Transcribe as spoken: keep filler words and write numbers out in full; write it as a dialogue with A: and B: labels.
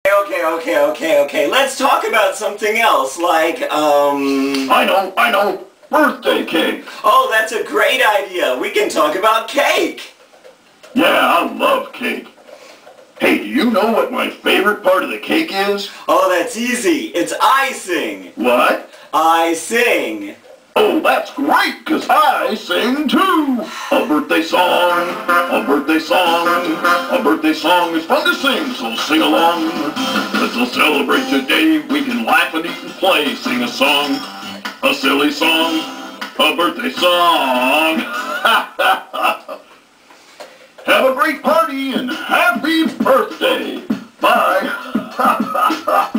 A: Okay, okay, okay, okay. Let's talk about something else, like, um...
B: I know, I know. Birthday cake.
A: Oh, that's a great idea. We can talk about cake.
B: Yeah, I love cake. Hey, do you know what my favorite part of the cake is?
A: Oh, that's easy. It's icing.
B: What?
A: I sing.
B: Oh, that's great, because I sing too. A birthday song, a birthday song, a birthday song is fun to sing, so sing along. Let's all celebrate today. We can laugh and eat and play. Sing a song, a silly song, a birthday song. Have a great party and happy birthday. Bye.